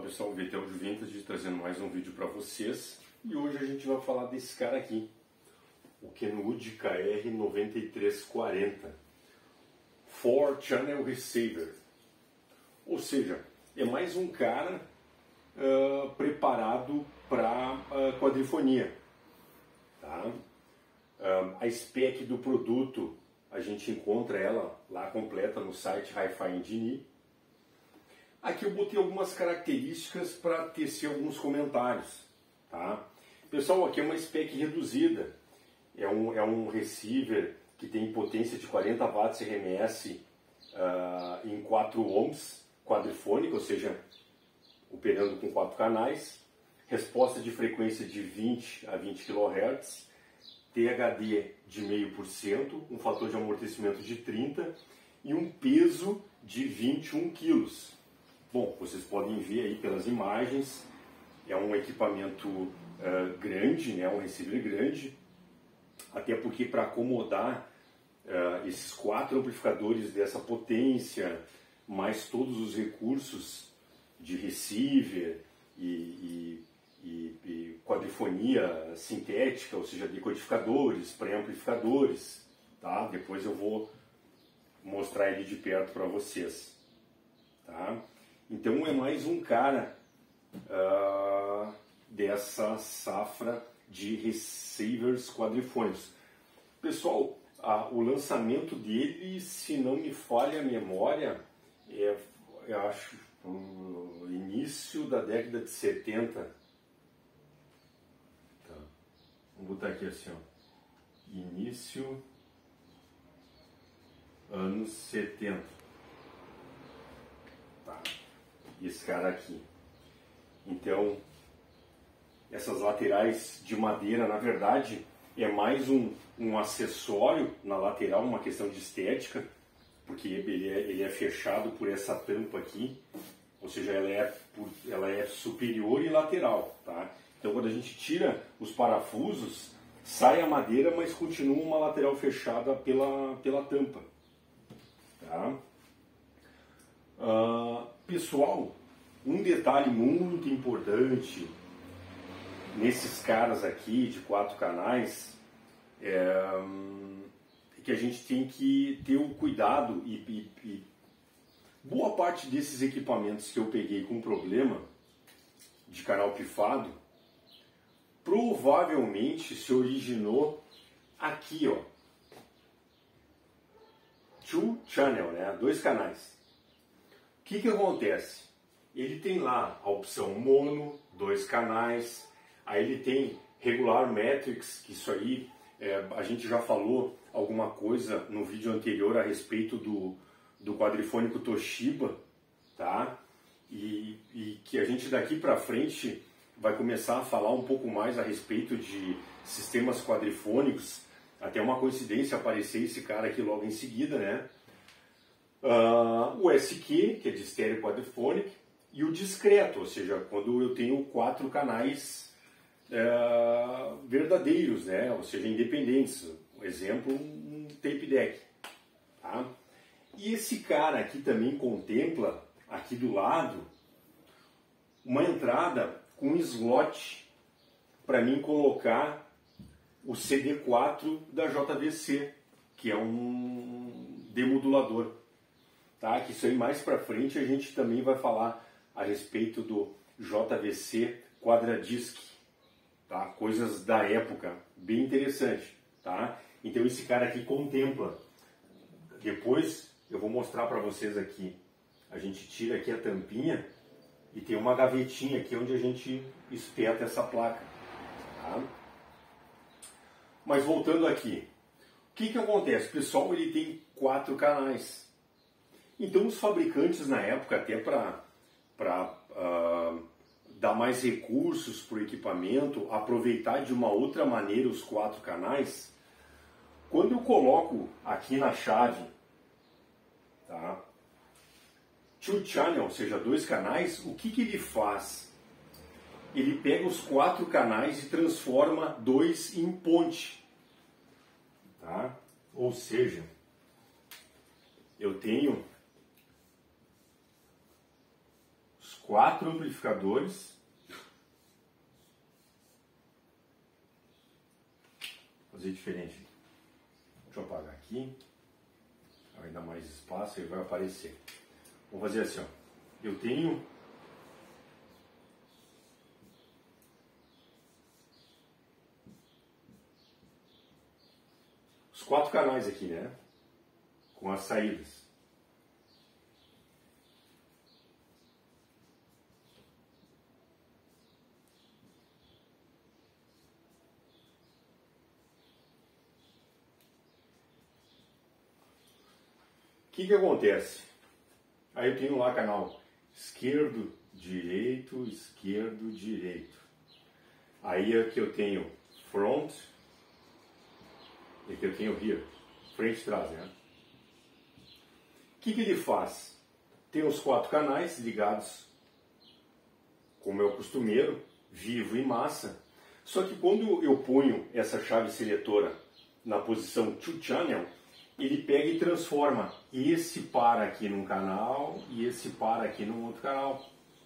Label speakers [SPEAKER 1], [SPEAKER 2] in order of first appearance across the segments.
[SPEAKER 1] pessoal, Vitão de Vintage trazendo mais um vídeo para vocês. E hoje a gente vai falar desse cara aqui, o Kenwood KR9340 4 Channel Receiver. Ou seja, é mais um cara preparado para quadrifonia. Tá? A spec do produto a gente encontra ela lá completa no site Hi-Fi Engineer. Aqui eu botei algumas características para tecer alguns comentários. Tá? Pessoal, aqui é uma spec reduzida. É um receiver que tem potência de 40 watts RMS em 4 ohms quadrifônico, ou seja, operando com 4 canais. Resposta de frequência de 20 a 20 kHz. THD de 0,5%, um fator de amortecimento de 30 e um peso de 21 kg. Bom, vocês podem ver aí pelas imagens, é um equipamento grande, né, um receiver grande, até porque para acomodar esses 4 amplificadores dessa potência, mais todos os recursos de receiver e quadrifonia sintética, ou seja, decodificadores, pré-amplificadores, tá? Depois eu vou mostrar ele de perto para vocês, tá? Então é mais um cara dessa safra de receivers quadrifônicos. Pessoal, o lançamento dele, se não me falha a memória, eu acho no início da década de 70. Tá. Vamos botar aqui assim, ó. Início anos 70. Tá. Esse cara aqui. Então, essas laterais de madeira, na verdade, é mais um acessório na lateral, uma questão de estética, porque ele é fechado por essa tampa aqui, ou seja, ela é superior e lateral, tá? Então, quando a gente tira os parafusos, sai a madeira, mas continua uma lateral fechada pela tampa, tá? Pessoal, um detalhe muito importante nesses caras aqui de 4 canais é que a gente tem que ter o cuidado e boa parte desses equipamentos que eu peguei com problema de canal pifado provavelmente se originou aqui, ó, 2 channel, né, 2 canais. O que acontece? Ele tem lá a opção mono, 2 canais, aí ele tem regular matrix, que isso aí a gente já falou alguma coisa no vídeo anterior a respeito do quadrifônico Toshiba, tá? E que a gente daqui para frente vai começar a falar um pouco mais a respeito de sistemas quadrifônicos, até uma coincidência aparecer esse cara aqui logo em seguida, né? O SQ, que é de estéreo quadrifônico, e o discreto, ou seja, quando eu tenho 4 canais verdadeiros, né? Ou seja, independentes. Um exemplo, um tape deck. Tá? E esse cara aqui também contempla, aqui do lado, uma entrada com um slot para mim colocar o CD4 da JVC, que é um demodulador. Tá? Que isso aí mais para frente a gente também vai falar a respeito do JVC Quadradisc, tá? Coisas da época, bem interessante, tá? Então esse cara aqui contempla. Depois eu vou mostrar para vocês aqui. A gente tira aqui a tampinha e tem uma gavetinha aqui onde a gente espeta essa placa, tá? Mas voltando aqui, o que acontece? O pessoal, ele tem 4 canais. Então os fabricantes na época, até para dar mais recursos para o equipamento, aproveitar de uma outra maneira os 4 canais, quando eu coloco aqui na chave, tá, 2 channel, ou seja, 2 canais, o que ele faz? Ele pega os 4 canais e transforma 2 em ponte, tá? Ou seja, eu tenho 4 amplificadores. Vou fazer diferente. Deixa eu apagar aqui. Vai dar mais espaço e vai aparecer. Vou fazer assim, ó. Eu tenho os 4 canais aqui, né? Com as saídas. O que acontece? Aí eu tenho lá canal esquerdo, direito, esquerdo, direito. Aí aqui eu tenho front, e aqui eu tenho rear, frente e trás, né? O que ele faz? Tem os 4 canais ligados, como é o costumeiro, vivo e massa. Só que quando eu ponho essa chave seletora na posição to channel, ele pega e transforma esse par aqui num canal e esse par aqui num outro canal.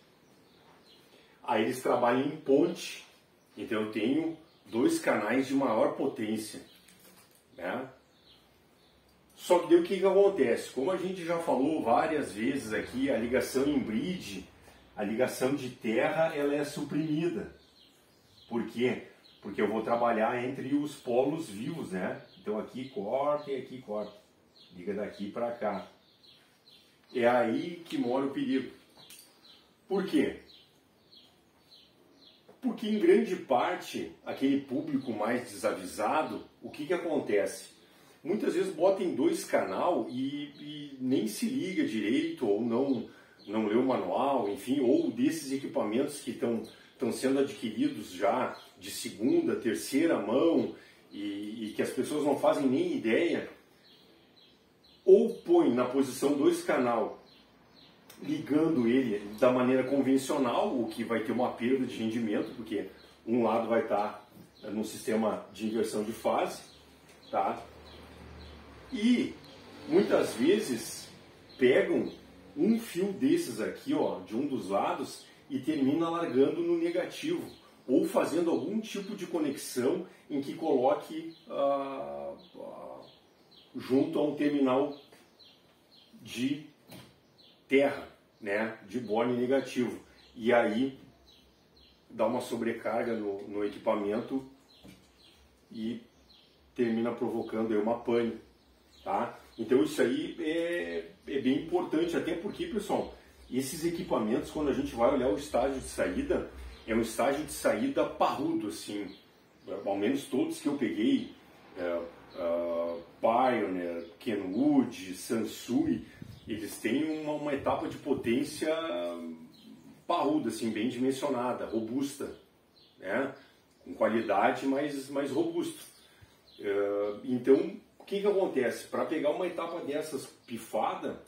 [SPEAKER 1] Aí eles trabalham em ponte, então eu tenho 2 canais de maior potência, né? Só que daí o que acontece? Como a gente já falou várias vezes aqui, a ligação em bridge, a ligação de terra, ela é suprimida. Por quê? Porque eu vou trabalhar entre os polos vivos, né? Então aqui corta e aqui corta. Liga daqui para cá. É aí que mora o perigo. Por quê? Porque em grande parte, aquele público mais desavisado, o que acontece? Muitas vezes bota em 2 canal e nem se liga direito, ou não lê o manual, enfim, ou desses equipamentos que estão sendo adquiridos já de segunda, terceira mão, e que as pessoas não fazem nem ideia, ou põe na posição 2 canal, ligando ele da maneira convencional, o que vai ter uma perda de rendimento, porque um lado vai estar no sistema de inversão de fase, tá? E muitas vezes pegam um fio desses aqui, ó, de um dos lados, e termina largando no negativo, ou fazendo algum tipo de conexão em que coloque junto a um terminal de terra, né, de borne negativo. E aí dá uma sobrecarga no equipamento e termina provocando aí uma pane, tá? Então isso aí é bem importante, até porque, pessoal, esses equipamentos, quando a gente vai olhar o estágio de saída, é um estágio de saída parrudo, assim, ao menos todos que eu peguei, Pioneer, Kenwood, Sansui, eles têm uma etapa de potência parruda, assim, bem dimensionada, robusta, né? Com qualidade, mas robusto. Então, o que acontece? Para pegar uma etapa dessas pifada,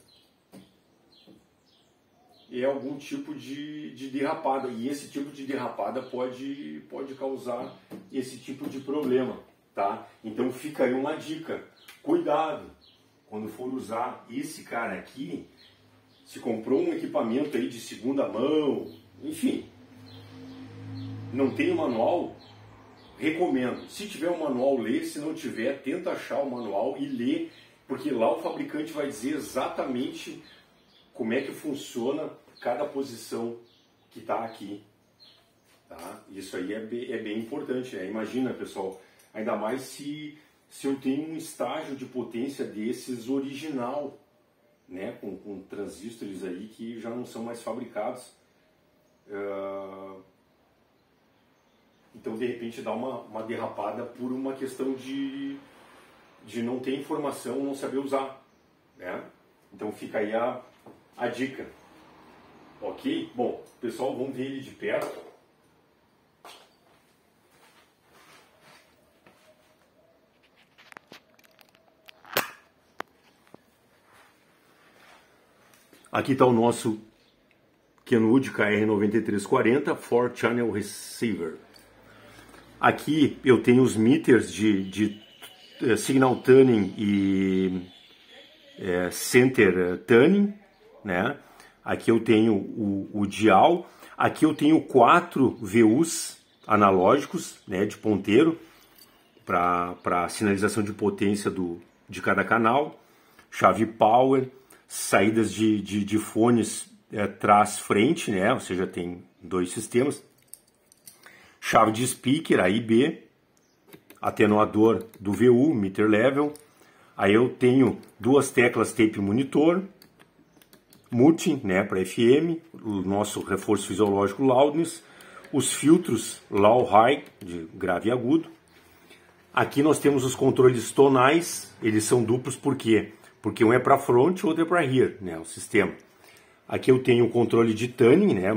[SPEAKER 1] é algum tipo de derrapada, e esse tipo de derrapada pode causar esse tipo de problema, tá? Então fica aí uma dica, cuidado quando for usar esse cara aqui. Se comprou um equipamento aí de segunda mão, enfim, não tem o manual, recomendo. Se tiver um manual, lê. Se não tiver, tenta achar o manual e lê, porque lá o fabricante vai dizer exatamente como é que funciona cada posição que está aqui, tá? Isso aí é bem importante, né? Imagina, pessoal, ainda mais se eu tenho um estágio de potência desses original, né? Com transistores aí que já não são mais fabricados. Então, de repente, dá uma derrapada por uma questão de não ter informação, não saber usar, né? Então fica aí a dica. Ok? Bom, pessoal, vamos ver ele de perto. Aqui está o nosso Kenwood KR9340 4 Channel Receiver. Aqui eu tenho os meters de signal tuning e center tuning, né? aqui eu tenho o dial, aqui eu tenho 4 VUs analógicos, né, de ponteiro, para sinalização de potência de cada canal, chave power, saídas de fones trás-frente, né, ou seja, tem 2 sistemas, chave de speaker, A e B, atenuador do VU, meter level, aí eu tenho 2 teclas tape monitor, muting, né, para FM, o nosso reforço fisiológico loudness, os filtros low high, de grave e agudo. Aqui nós temos os controles tonais, eles são duplos por quê? Porque um é para front e outro é para rear, né, o sistema. Aqui eu tenho o controle de tuning, né,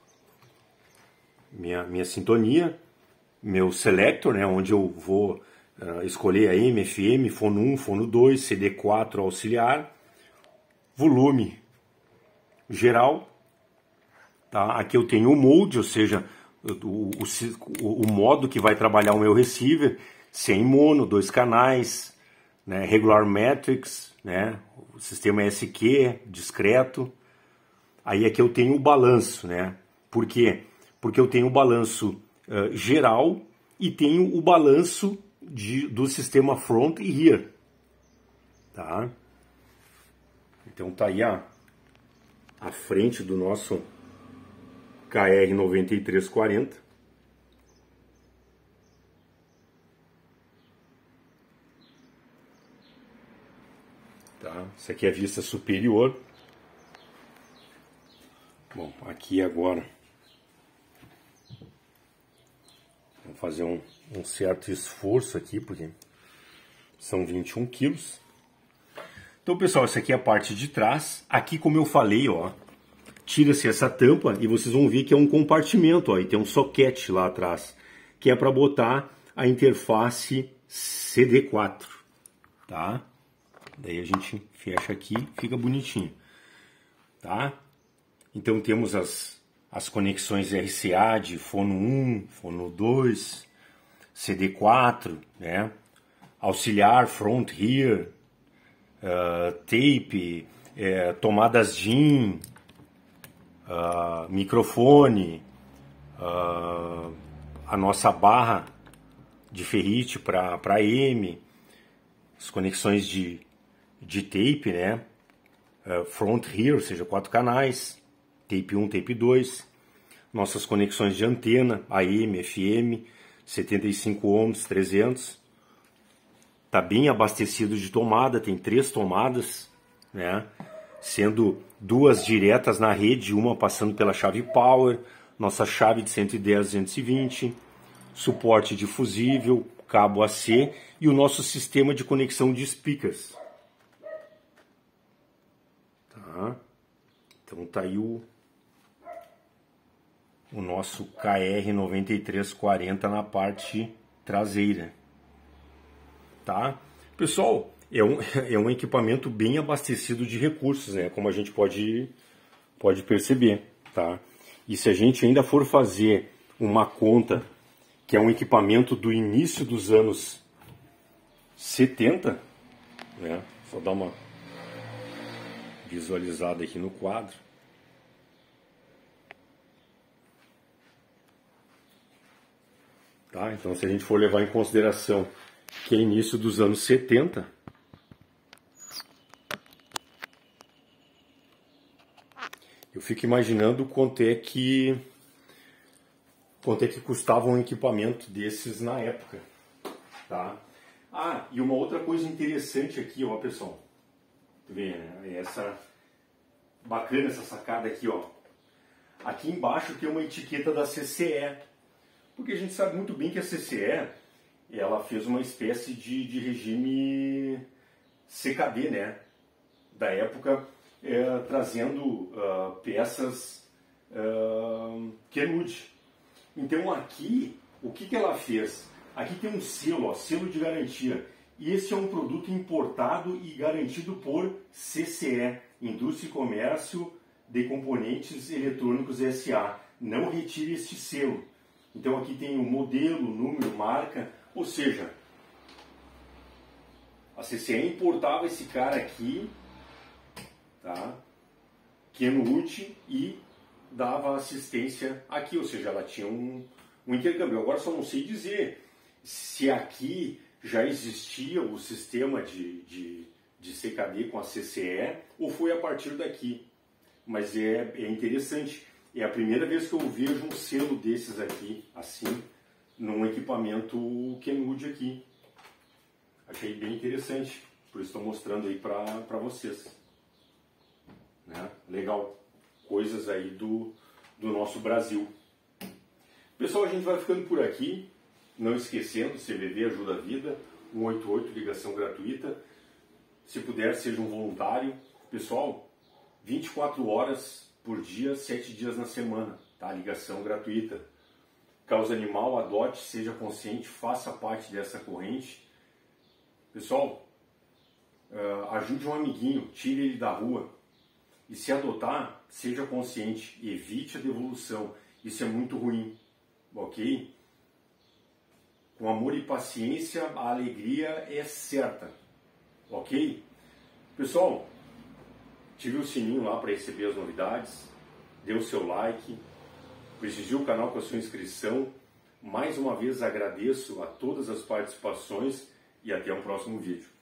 [SPEAKER 1] minha sintonia, meu selector, né, onde eu vou escolher AM, FM, fono 1, fono 2, CD4 auxiliar, volume geral, tá? Aqui eu tenho o mode, ou seja, o modo que vai trabalhar o meu receiver, se é em mono, 2 canais, né, regular matrix, né, o sistema SQ, discreto. Aí aqui eu tenho o balanço, né? Por quê? Porque eu tenho o balanço geral e tenho o balanço do sistema front e rear, tá? Então tá aí a frente do nosso KR9340. Tá? Isso aqui é a vista superior. Bom, aqui agora vamos fazer um certo esforço aqui, porque são 21 quilos. Então, pessoal, essa aqui é a parte de trás. Aqui, como eu falei, ó, tira-se essa tampa e vocês vão ver que é um compartimento, ó, e tem um soquete lá atrás, que é para botar a interface CD4, tá? Daí a gente fecha aqui, fica bonitinho, tá? Então temos as conexões RCA de fono 1, fono 2, CD4, né? Auxiliar, front, rear, tape, tomadas DIN, microfone, a nossa barra de ferrite para M, as conexões de tape, né? Front, rear, ou seja, 4 canais, tape 1, tape 2, nossas conexões de antena, AM, FM, 75 ohms, 300, tá bem abastecido de tomada, tem 3 tomadas, né? Sendo 2 diretas na rede, uma passando pela chave power, nossa chave de 110, 220, suporte de fusível, cabo AC e o nosso sistema de conexão de speakers. Tá? Então tá aí o nosso KR9340 na parte traseira. Tá? Pessoal, é um equipamento bem abastecido de recursos, né? Como a gente pode perceber, tá? E se a gente ainda for fazer uma conta que é um equipamento do início dos anos 70, né? Só dar uma visualizada aqui no quadro. Tá? Então, se a gente for levar em consideração que é início dos anos 70, eu fico imaginando quanto é que custava um equipamento desses na época, tá? Ah, e uma outra coisa interessante aqui, ó, pessoal, vê, bacana essa sacada aqui, ó. Aqui embaixo tem uma etiqueta da CCE, porque a gente sabe muito bem que a CCE ela fez uma espécie de regime CKD, né? Da época, trazendo peças Kenwood. Então aqui, o que ela fez? Aqui tem um selo, ó, selo de garantia. E esse é um produto importado e garantido por CCE, Indústria e Comércio de Componentes Eletrônicos S.A. Não retire este selo. Então aqui tem o modelo, número, marca, ou seja, a CCE importava esse cara aqui, tá? Kenwood e dava assistência aqui, ou seja, ela tinha um intercâmbio. Agora só não sei dizer se aqui já existia o sistema de CKD com a CCE ou foi a partir daqui. Mas é interessante. É a primeira vez que eu vejo um selo desses aqui, assim, num equipamento Kenwood aqui. Achei bem interessante, por isso estou mostrando aí para vocês. Né? Legal. Coisas aí do nosso Brasil. Pessoal, a gente vai ficando por aqui. Não esquecendo, CVV ajuda a vida, 188, ligação gratuita. Se puder, seja um voluntário. Pessoal, 24 horas por dia, 7 dias na semana, tá? Ligação gratuita. Causa animal, adote, seja consciente, faça parte dessa corrente. Pessoal, ajude um amiguinho, tire ele da rua. E se adotar, seja consciente, evite a devolução. Isso é muito ruim, ok? Com amor e paciência, a alegria é certa, ok? Pessoal, ative o sininho lá para receber as novidades, dê o seu like, prestigie o canal com a sua inscrição. Mais uma vez agradeço a todas as participações e até o próximo vídeo.